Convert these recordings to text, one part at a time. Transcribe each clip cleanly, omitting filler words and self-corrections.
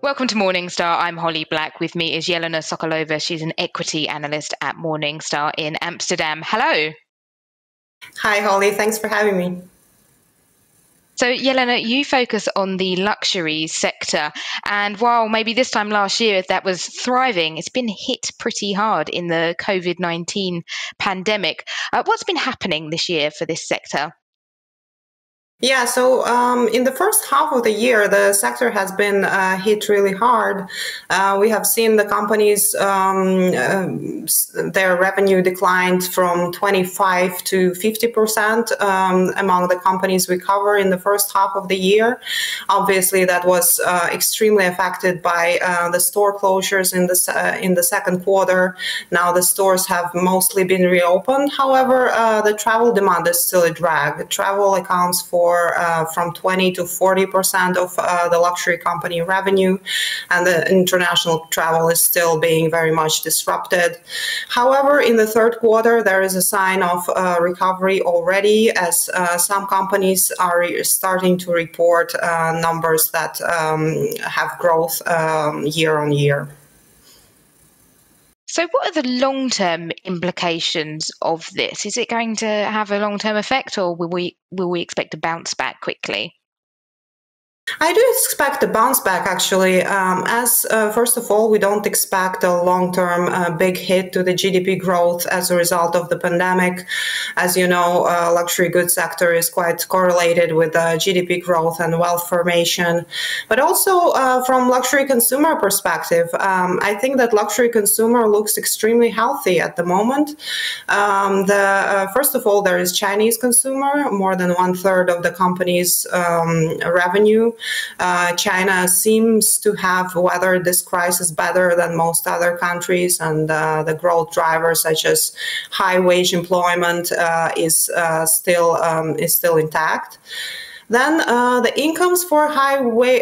Welcome to Morningstar. I'm Holly Black. With me is Jelena Sokolova. She's an equity analyst at Morningstar in Amsterdam. Hello. Hi, Holly. Thanks for having me. So, Jelena, you focus on the luxury sector. And while maybe this time last year that was thriving, it's been hit pretty hard in the COVID-19 pandemic. What's been happening this year for this sector? Yeah, so in the first half of the year, the sector has been hit really hard. We have seen the companies, their revenue declined from 25 to 50% among the companies we cover in the first half of the year. Obviously, that was extremely affected by the store closures in the second quarter. Now the stores have mostly been reopened. However, the travel demand is still a drag. Travel accounts for from 20 to 40% of the luxury company revenue, and the international travel is still being very much disrupted. However, in the third quarter, there is a sign of recovery already, as some companies are starting to report numbers that have growth year on year. So what are the long-term implications of this? Is it going to have a long-term effect, or will we expect a bounce back quickly? I do expect a bounce back, actually. First of all, we don't expect a long-term big hit to the GDP growth as a result of the pandemic. As you know, luxury goods sector is quite correlated with GDP growth and wealth formation. But also from luxury consumer perspective, I think that luxury consumer looks extremely healthy at the moment. First of all, there is Chinese consumer, more than 1/3 of the company's revenue. China seems to have weathered this crisis better than most other countries, and the growth drivers such as high wage employment is still intact. Then the incomes for high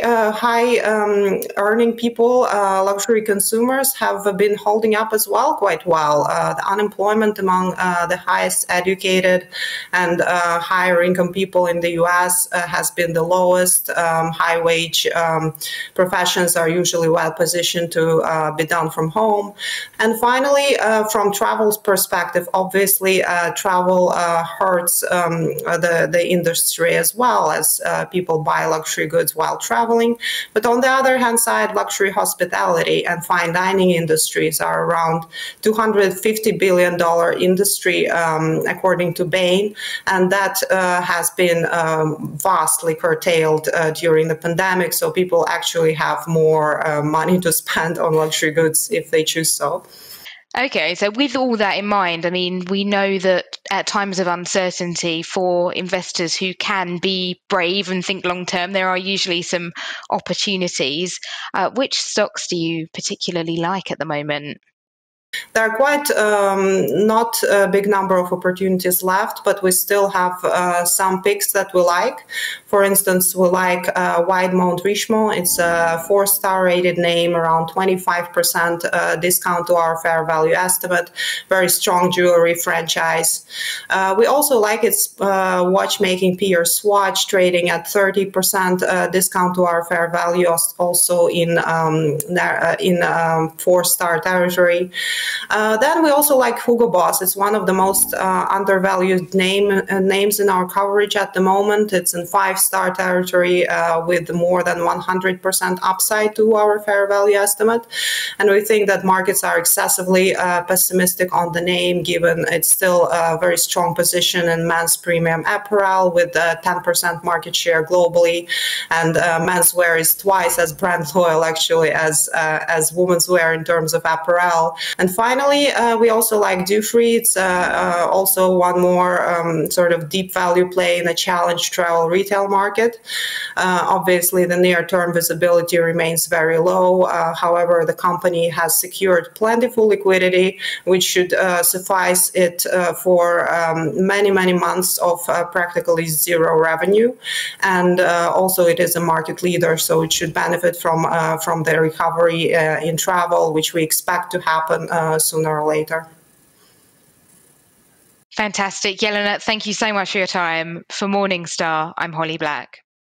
earning people, luxury consumers, have been holding up as well quite well. The unemployment among the highest educated and higher income people in the US has been the lowest. High wage professions are usually well positioned to be done from home. And finally, from travel's perspective, obviously travel hurts the industry as well, as people buy luxury goods while traveling. But on the other hand side, luxury hospitality and fine dining industries are around $250 billion industry, according to Bain, and that has been vastly curtailed during the pandemic. So people actually have more money to spend on luxury goods if they choose so. Okay, so with all that in mind, I mean, we know that at times of uncertainty, for investors who can be brave and think long term, there are usually some opportunities. Which stocks do you particularly like at the moment? There are quite not a big number of opportunities left, but we still have some picks that we like. For instance, we like Widemont Richemont. It's a 4-star rated name, around 25% discount to our fair value estimate. Very strong jewelry franchise. We also like its watchmaking peer Swatch, trading at 30% discount to our fair value, also in 4-star territory. Then we also like Hugo Boss. It's one of the most undervalued names in our coverage at the moment. It's in 5-star territory with more than 100% upside to our fair value estimate. And we think that markets are excessively pessimistic on the name, given it's still a very strong position in men's premium apparel with 10% market share globally. And menswear is twice as brand loyal, actually, as women's wear in terms of apparel. And finally, we also like Dufry. It's also one more sort of deep value play in the challenged travel retail market. Obviously, the near-term visibility remains very low. However, the company has secured plentiful liquidity, which should suffice it for many, many months of practically zero revenue. And also, it is a market leader, so it should benefit from the recovery in travel, which we expect to happen sooner or later. Fantastic. Jelena, thank you so much for your time. For Morningstar, I'm Holly Black.